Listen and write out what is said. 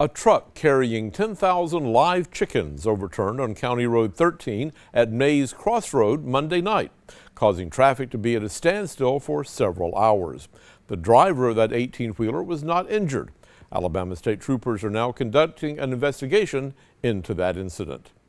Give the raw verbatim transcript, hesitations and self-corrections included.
A truck carrying ten thousand live chickens overturned on County Road thirteen at Mays Crossroad Monday night, causing traffic to be at a standstill for several hours. The driver of that eighteen-wheeler was not injured. Alabama State troopers are now conducting an investigation into that incident.